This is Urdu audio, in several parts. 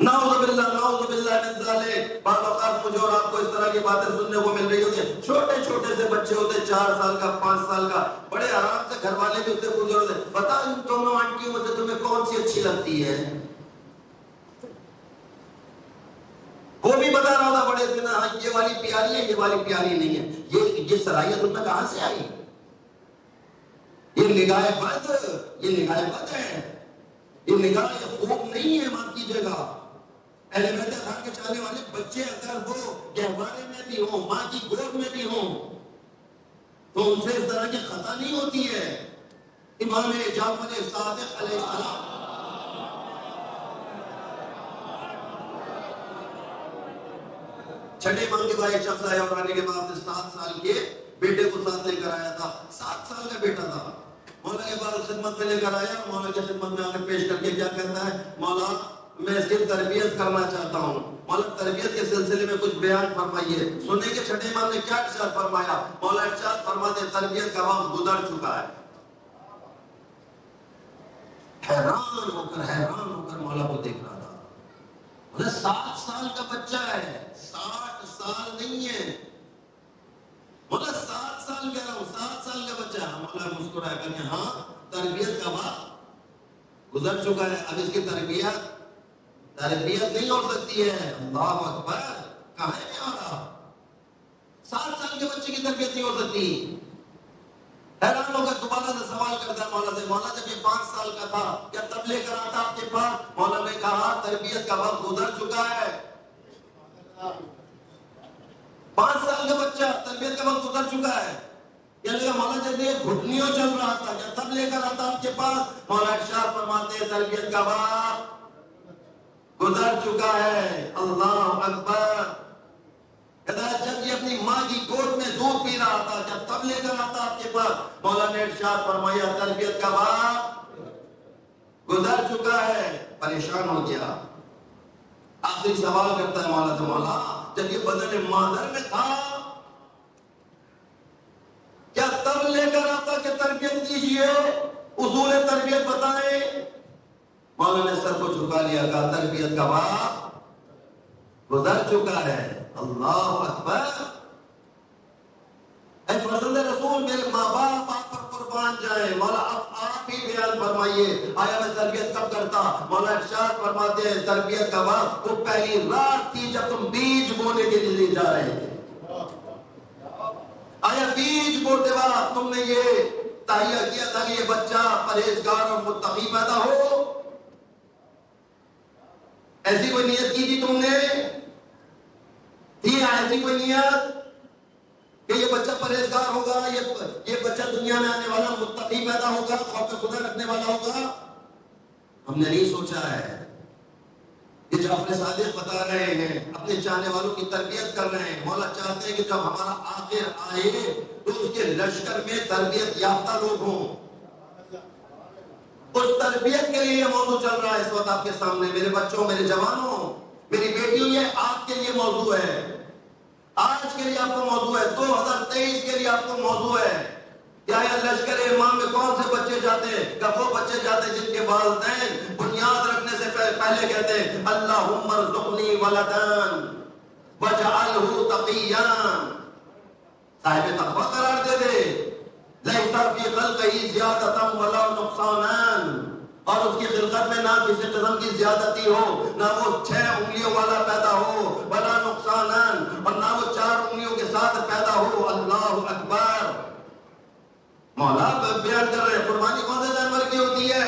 نعوذ باللہ من ذالک۔ بعض اوقات مجھے اور آپ کو اس طرح کی باتیں سننے کو مل رہی ہوتی ہیں، چھوٹے چھوٹے سے بچے ہوتے ہیں، 4 سال کا، 5 سال کا، بڑے آرام سے گھر والے بھی اس سے پوچھ رہے ہوتے ہیں، بتا تم آنٹیوں میں سے تمہیں کون سی اچھی لگتی ہے؟ وہ بھی بتا رہا ہوتا بڑے اطمینان، یہ والی پیاری ہے، یہ والی پیاری نہیں ہے۔ یہ صلاحیت ان میں کہاں سے آئی؟ یہ نگاہ بد ہے، یہ نگاہ خوب نہیں ہے، معاف کیجیے گا۔ اہل بیت اطہار کے چاہنے والے بچے اگر وہ گہوارے میں بھی ہوں، ماں کی گود میں بھی ہوں، تو ان سے اس طرح کی خطا نہیں ہوتی ہے۔ امام جعفر صادق علیہ السلام چھٹے امام کے بعد ایک شخص آیا اور آنے کے بعد 7 سال کے بیٹے کو ساتھ لے کر آیا تھا، 7 سال کا بیٹا تھا۔ مولا کے بعد خدمت میں لے کر آیا، مولا کی خدمت میں آ کر پیش کر کے کیا کہتا ہے، مولا میں اس کی تربیت کرنا چاہتا ہوں، مولا تربیت کے سلسلے میں کچھ بیان فرمائیے۔ سننے کے چھٹے امام نے کیا ارشاد فرمایا؟ مولا ارشاد فرماتے تربیت کا وقت گزر چکا ہے۔ حیران ہو کر مولا کو دیکھ رہا تھا، 7 سال کا بچہ ہے، 60 سال نہیں ہے، مولا 7 سال کہہ رہا ہوں، 7 سال کا بچہ ہے۔ مولا مسکرایا کر کے ہاں تربیت کا وقت گزر چکا ہے، اب اس کی تربیت نہیں ہو سکتی ہے۔ اللہ اکبر، کہاں ہے میرا 7 سال کے بچے کی تربیت نہیں ہو سکتی۔ حیران ہو کر دوبارہ سے سوال کرتا ہے مولا سے، مولا جب یہ 5 سال کا تھا کیا تب لے کر آتا آپ کے پاس؟ مولا نے کہا تربیت کا وقت گزر چکا ہے۔ 5 سال کا بچہ، تربیت کا وقت گزر چکا ہے۔ یعنی مولا جب یہ گھٹنیوں چل رہا تھا کیا تب لے کر آتا آپ کے پاس؟ مولا ارشاد فرماتے ہیں تربیت کا وقت گزر چکا ہے۔ اللہ اکبر۔ جب یہ اپنی ماں کی گود میں دودھ پی رہا تھا کیا تب لے کر آتا آپ کے پاس؟ مولا نے ارشاد فرمایا تربیت کا وقت گزر چکا ہے۔ پریشان ہو گیا، آخری سوال کرتا ہے مولا سے، مولا جب یہ بدن مادر میں تھا کیا تب لے کر آتا کہ تربیت کیجئے، اصول تربیت بتائیں؟ مولا نے سر کو جھکا لیا، کہا تربیت کا وقت گزر چکا ہے۔ اللہ اکبر۔ اے فرزند رسول، میرے ماں باپ آپ پر قربان جائیں، مولا اب آپ ہی بیان فرمائیے آیا میں تربیت کب کرتا؟ مولا ارشاد فرماتے ہیں تربیت کا وقت وہ پہلی رات تھی جب تم بیج بونے کے لیے جا رہے تھے۔ آیا بیج بوتے وقت تم نے یہ تہیہ کیا تھا کہ یہ بچہ پرہیزگار اور متقی پیدا ہو؟ ایسی کوئی نیت کی تھی تم نے؟ تھی ایسی کوئی نیت کہ یہ بچہ پرہیزگار ہوگا، یہ بچہ دنیا میں آنے والا متقی پیدا ہوگا، خوف خدا رکھنے والا ہوگا؟ ہم نے نہیں سوچا ہے۔ یہ جعفر صادق بتا رہے ہیں، اپنے چاہنے والوں کی تربیت کر رہے ہیں۔ مولا چاہتے ہیں کہ جب ہمارا آخر آئے تو اس کے لشکر میں تربیت یافتہ لوگ ہوں۔ اس تربیت کے لیے یہ موضوع چل رہا ہے اس وقت آپ کے سامنے۔ میرے بچوں، میرے جوانوں، میری بیٹیوں، یہ آپ کے لیے موضوع ہے، آج کے لیے آپ کو موضوع ہے، 2023 کے لیے آپ کو موضوع ہے۔ کیا لشکر امام میں کون سے بچے جاتے ہیں؟ کہ وہ بچے جاتے ہیں جن کے والدین بنیاد رکھنے سے پہلے کہتے ہیں اللہم ارزقنی ولدان وجعلہ تقیا، صاحب تقویٰ قرار دے دے، لیس فی خلقہ زیادۃ ولا نقصان، اور اس کی خلقت میں نہ کسی قسم کی زیادتی ہو، نہ وہ 6 انگلیوں والا پیدا ہو، ولا نقصان، اور نہ وہ 4 انگلیوں کے ساتھ پیدا ہو۔ اللہ اکبر۔ مولا بیان کر رہے ہیں قربانی کون سے جانور کی ہوتی ہے؟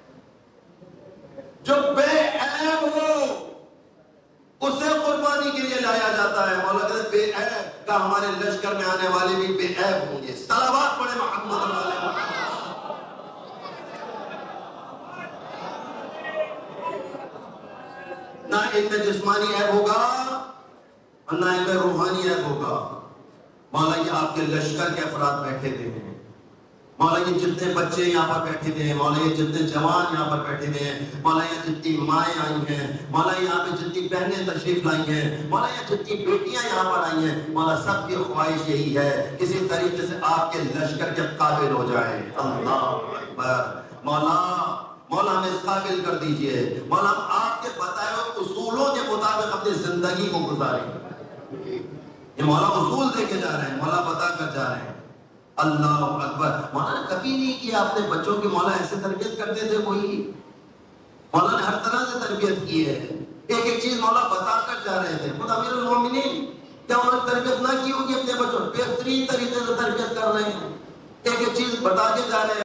جو بے عیب ہو اسے قربانی کے لیے لایا جاتا ہے۔ مولا کہتے ہیں بے عیب کا ہمارے لشکر میں آنے والے بھی بے عیب ہوں گے۔ صلوات پڑھے محمد علیہ محمد۔ نہ ان میں جسمانی عیب ہوگا اور نہ ان میں روحانی عیب ہوگا۔ مولا یہ آپ کے لشکر کے افراد بیٹھے ہوئے ہیں، مولا یہ جتنے بچے یہاں پر بیٹھے ہوئے ہیں، مولا یہ جتنے جوان یہاں پر بیٹھے ہوئے ہیں، مولا یہ جتنی مائیں آئی ہیں، مولا یہاں پہ جتنی بہنیں تشریف لائی ہیں، مولا یہ جتنی بیٹیاں یہاں پر آئی ہیں، مولا سب کی خواہش یہی ہے کسی طریقے سے آپ کے لشکر کے قابل ہو جائیں۔ اللہ اکبر۔ مولا ہمیں اس قابل کر دیجئے، مولا ہم آپ کے بتائے ہوئے اصول کو گزاری. یہ مولا اصول دے کے جا رہے ہیں, مولا بتا کر جا رہے ہیں. اللہ اکبر. مولا نے کبھی نہیں کیا اپنے بچوں کی مولا ایسے تربیت کرتے تھے کوئی. مولا نے ہر طرح سے تربیت کی ہے. ایک ایک چیز مولا بتا کر جا رہے تھے. خود امیر المومنین کیا انہوں نے تربیت نہ کی ہوگی اپنے بچوں؟ بہترین طریقے سے تربیت کر رہے ہیں, ایک ایک چیز بتا کے جا رہے ہیں.